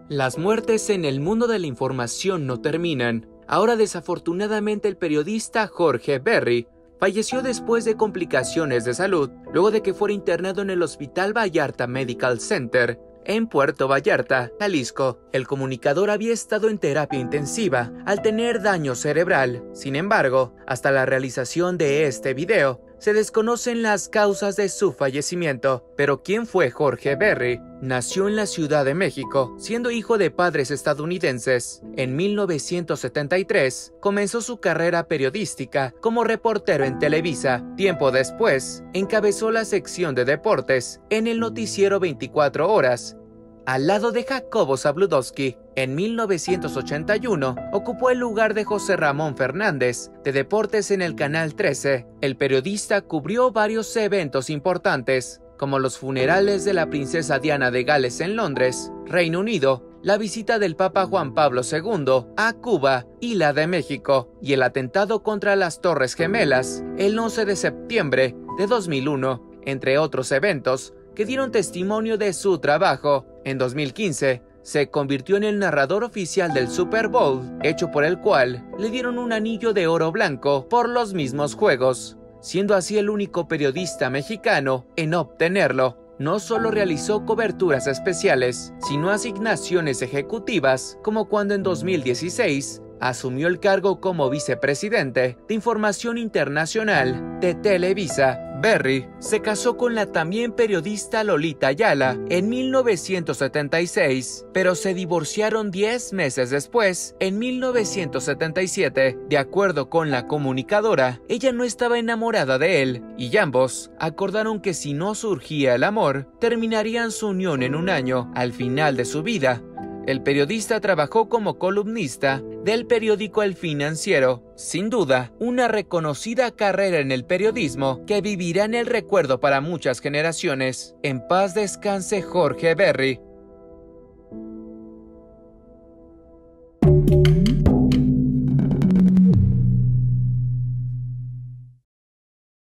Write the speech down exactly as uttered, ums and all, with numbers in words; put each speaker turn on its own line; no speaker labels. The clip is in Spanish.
Las muertes en el mundo de la información no terminan. Ahora desafortunadamente el periodista Jorge Berry falleció después de complicaciones de salud, luego de que fuera internado en el Hospital Vallarta Medical Center, en Puerto Vallarta, Jalisco. El comunicador había estado en terapia intensiva al tener daño cerebral. Sin embargo, hasta la realización de este video, se desconocen las causas de su fallecimiento. Pero ¿quién fue Jorge Berry? Nació en la Ciudad de México, siendo hijo de padres estadounidenses. En mil novecientos setenta y tres, comenzó su carrera periodística como reportero en Televisa. Tiempo después, encabezó la sección de deportes en el noticiero veinticuatro horas, al lado de Jacobo Zabludovsky. En mil novecientos ochenta y uno, ocupó el lugar de José Ramón Fernández, de deportes en el Canal trece. El periodista cubrió varios eventos importantes, como los funerales de la princesa Diana de Gales en Londres, Reino Unido, la visita del Papa Juan Pablo segundo a Cuba y la de México, y el atentado contra las Torres Gemelas, el once de septiembre de dos mil uno, entre otros eventos que dieron testimonio de su trabajo. En dos mil quince, se convirtió en el narrador oficial del Super Bowl, hecho por el cual le dieron un anillo de oro blanco por los mismos juegos, siendo así el único periodista mexicano en obtenerlo. No solo realizó coberturas especiales, sino asignaciones ejecutivas, como cuando en dos mil dieciséis asumió el cargo como vicepresidente de Información Internacional de Televisa. Berry se casó con la también periodista Lolita Ayala en mil novecientos setenta y seis, pero se divorciaron diez meses después, en mil novecientos setenta y siete. De acuerdo con la comunicadora, ella no estaba enamorada de él, y ambos acordaron que si no surgía el amor, terminarían su unión en un año. Al final de su vida, el periodista trabajó como columnista del periódico El Financiero. Sin duda, una reconocida carrera en el periodismo que vivirá en el recuerdo para muchas generaciones. En paz descanse Jorge Berry.